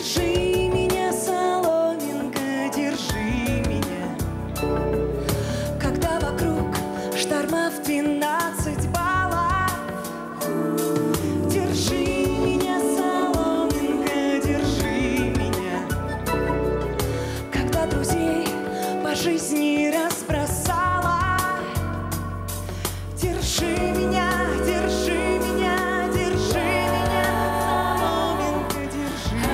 Держи меня, соломинка, держи меня, когда вокруг шторма в 12 баллов. Держи меня, соломинка, держи меня, когда друзей по жизни разбросала. Держи меня, держи меня, держи меня, соломинка, держи.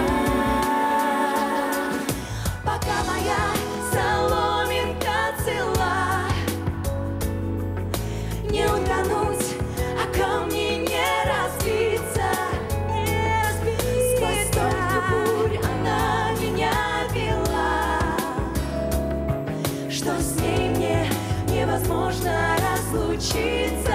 Пока моя соломинка цела, не утонуть, а камни не разбиться. Сквозь столько бурь она меня вела, что с ней мне невозможно разлучиться.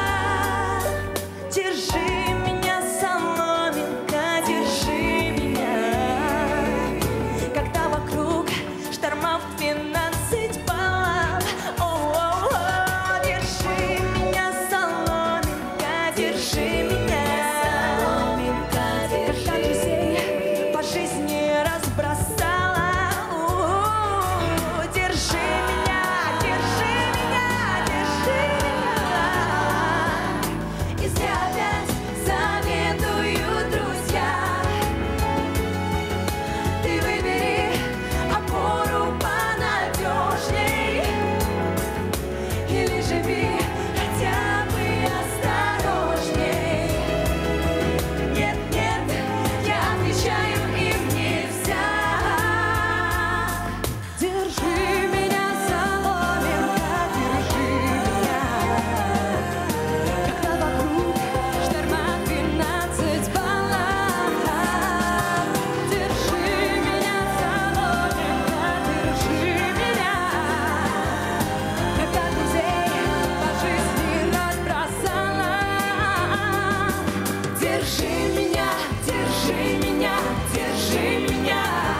Держи меня, соломинка, держи меня, когда вокруг шторма в 12 баллов. О-о-о, держи меня, соломинка, держи меня, соломинка, держи. Когда друзей по жизни разбросала. Держи меня, держи меня, держи меня. И зря опять советуют друзья: ты выбери опору понадежней, или живи хотя бы осторожней. Нет, нет, я отвечаю им нельзя. Держи меня, соломинка, держи меня, когда вокруг шторма 12 баллов. Держи меня, соломинка, держи меня, когда друзей по жизни разбросала. Держи меня, держи меня, держи меня.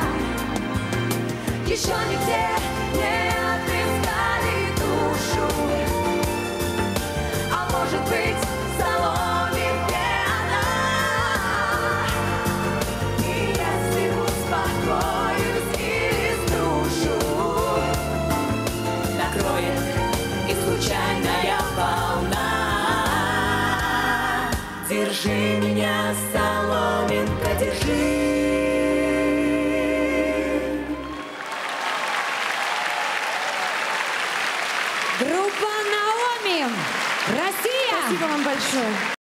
Еще нигде не отыскали душу, а может быть, в соломинке она. И если успокоюсь или сдушу, накроет и случайная волна. Держи меня, соломинка, держи. Группа Наоми, Россия! Спасибо вам большое.